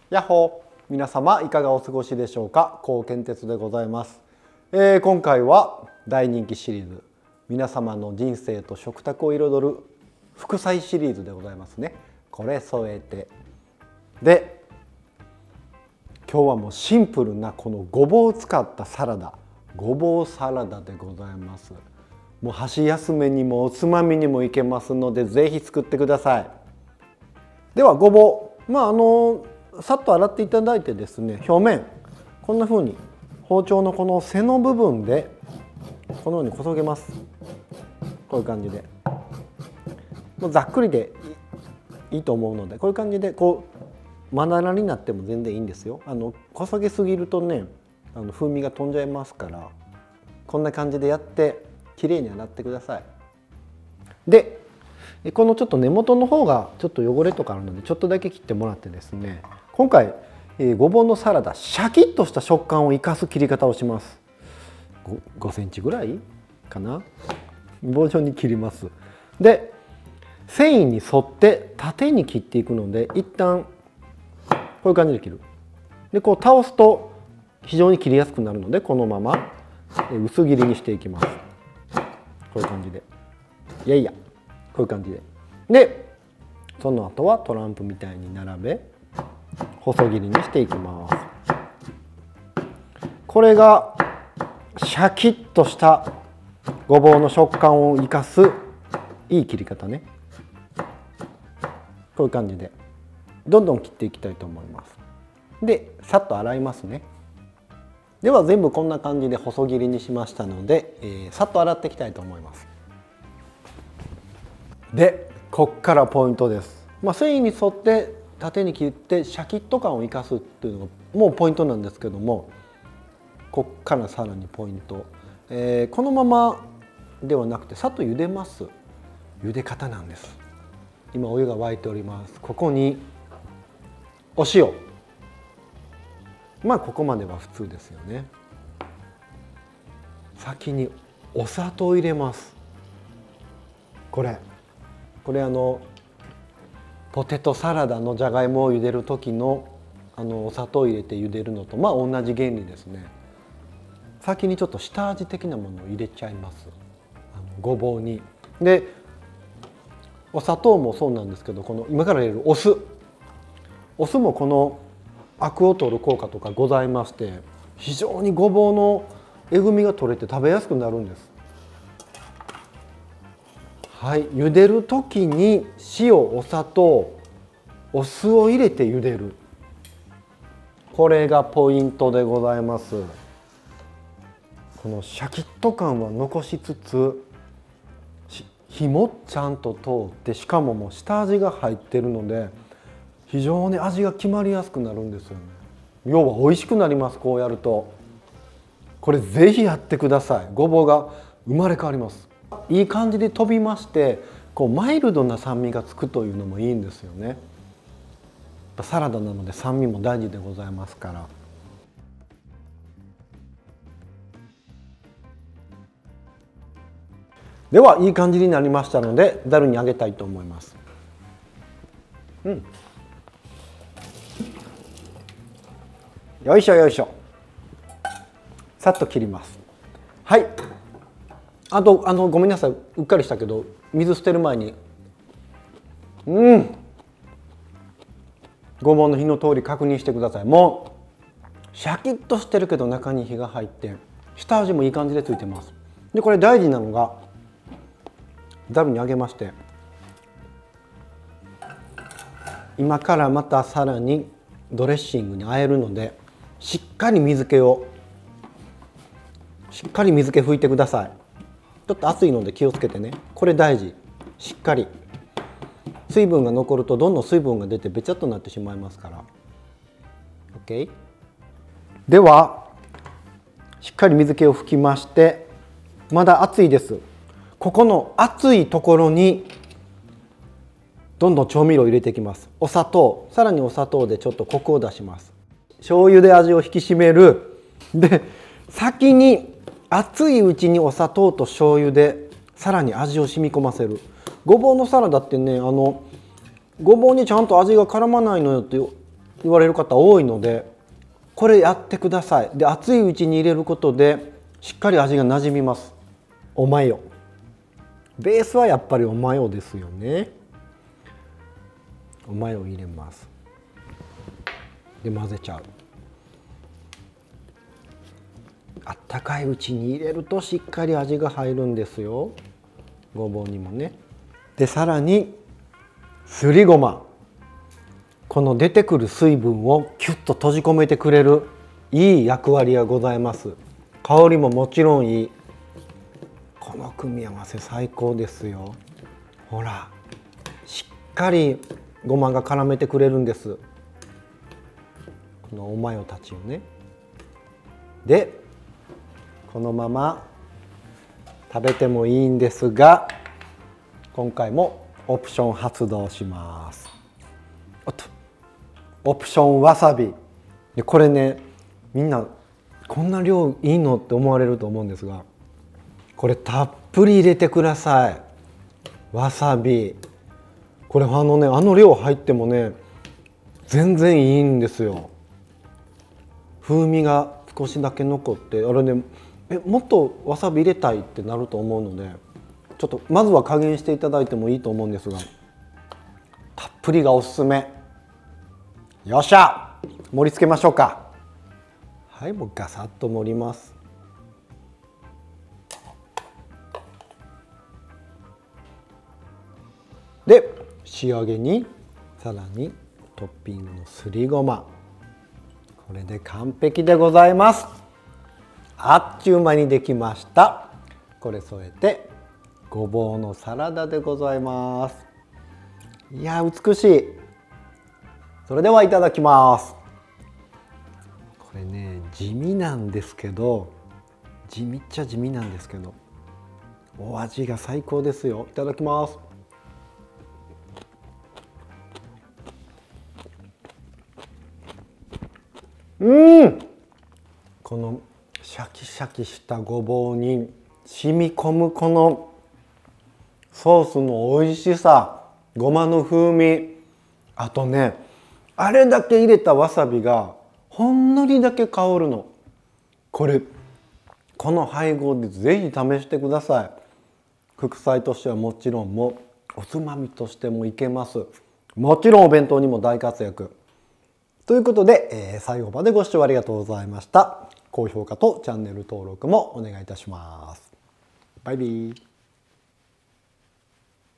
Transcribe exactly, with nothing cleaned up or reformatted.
やっほー、皆様いかがお過ごしでしょうか。高健哲でございます、えー、今回は大人気シリーズ、皆様の人生と食卓を彩る副菜シリーズでございますね。これ添えてで、今日はもうシンプルなこのごぼうを使ったサラダ、ごぼうサラダでございます。もう箸休めにもおつまみにもいけますので、ぜひ作ってください。ではごぼう、まああのさっと洗っていただいてですね、表面こんな風に包丁のこの背の部分でこのようにこそげます。こういう感じで、もうざっくりでいいと思うので、こういう感じでこうまだらになっても全然いいんですよ。あのこそげすぎるとね、あの風味が飛んじゃいますから、こんな感じでやってきれいに洗ってください。でこのちょっと根元の方がちょっと汚れとかあるので、ちょっとだけ切ってもらってですね、今回、えー、ごぼうのサラダ、シャキッとした食感を生かす切り方をします。 ごセンチぐらいかな、棒状に切ります。で繊維に沿って縦に切っていくので、一旦こういう感じで切る。でこう倒すと非常に切りやすくなるので、このまま薄切りにしていきます。こういう感じで、いやいやこういう感じで、でその後はトランプみたいに並べ細切りにしていきます。これがシャキッとしたごぼうの食感を生かすいい切り方ね。こういう感じでどんどん切っていきたいと思います。でさっと洗いますね。では全部こんな感じで細切りにしましたので、えー、さっと洗っていきたいと思います。でこっからポイントです。まあ、繊維に沿って縦に切ってシャキッと感を生かすっていうのがもうポイントなんですけども、こっからさらにポイント、えー、このままではなくてさっと茹でます。茹で方なんです。今お湯が沸いております。ここにお塩、まあここまでは普通ですよね。先にお砂糖を入れます。これこれあのポテトサラダのじゃがいもを茹でる時のあのお砂糖を入れて茹でるのとまあ同じ原理ですね。先にちょっと下味的なものを入れちゃいます、あのごぼうに。でお砂糖もそうなんですけど、この今から入れるお酢お酢もこのアクを取る効果とかございまして、非常にごぼうのえぐみが取れて食べやすくなるんです。はい、茹でる時に塩、お砂糖、お酢を入れて茹でる、これがポイントでございます。このシャキッと感は残しつつ、火もちゃんと通って、しかももう下味が入ってるので非常に味が決まりやすくなるんですよね。要は美味しくなります。こうやるとこれぜひやってください。ごぼうが生まれ変わります。いい感じで飛びまして、こうマイルドな酸味がつくというのもいいんですよね。サラダなので酸味も大事でございますから。ではいい感じになりましたので、ざるにあげたいと思います。うん、よいしょよいしょ。さっと切ります。はい。あとあのごめんなさい、うっかりしたけど水捨てる前に、うんごぼうの火の通り確認してください。もうシャキッとしてるけど中に火が入って下味もいい感じでついてます。でこれ大事なのが、ざるにあげまして、今からまたさらにドレッシングに和えるので、しっかり水気をしっかり水気拭いてください。ちょっと熱いので気をつけてね。これ大事。しっかり水分が残るとどんどん水分が出てべちゃっとなってしまいますから。 OK。 ではしっかり水気を拭きまして、まだ熱いです。ここの熱いところにどんどん調味料を入れていきます。お砂糖、さらにお砂糖でちょっとコクを出します。醤油で味を引き締める。で先に熱いうちにお砂糖と醤油でさらに味を染み込ませる。ごぼうのサラダってね、あのごぼうにちゃんと味が絡まないのよって言われる方多いので、これやってください。で、熱いうちに入れることでしっかり味がなじみます。おマヨ、ベースはやっぱりおマヨですよね。おマヨ入れます。で混ぜちゃう。あったかいうちに入れるとしっかり味が入るんですよ。ごぼうにもね。でさらにすりごま、この出てくる水分をキュッと閉じ込めてくれるいい役割がございます。香りももちろんいい。この組み合わせ最高ですよ。ほら、しっかりごまが絡めてくれるんです。このおマヨたちをね。でこのまま食べてもいいんですが、今回もオプション発動します。おっと、オプションわさび。でこれね、みんなこんな量いいのって思われると思うんですが、これたっぷり入れてください。わさび、これあのね、あの量入ってもね全然いいんですよ。風味が少しだけ残って、あれね、えもっとわさび入れたいってなると思うので、ちょっとまずは加減していただいてもいいと思うんですが、たっぷりがおすすめ。よっしゃ、盛り付けましょうか。はい、もうガサッと盛ります。で仕上げにさらにトッピングのすりごま、これで完璧でございます。あっちゅう間にできました。これ添えてごぼうのサラダでございます。いや美しい。それではいただきます。これね、地味なんですけど、地味っちゃ地味なんですけど、お味が最高ですよ。いただきます。うん、このシャキシャキしたごぼうに染み込むこのソースの美味しさ、ごまの風味、あとね、あれだけ入れたわさびがほんのりだけ香るの。これこの配合でぜひ試してください。副菜としてはもちろん、もおつまみとしてもいけます。もちろんお弁当にも大活躍ということで、えー、最後までご視聴ありがとうございました。高評価とチャンネル登録もお願いいたします。バイビー。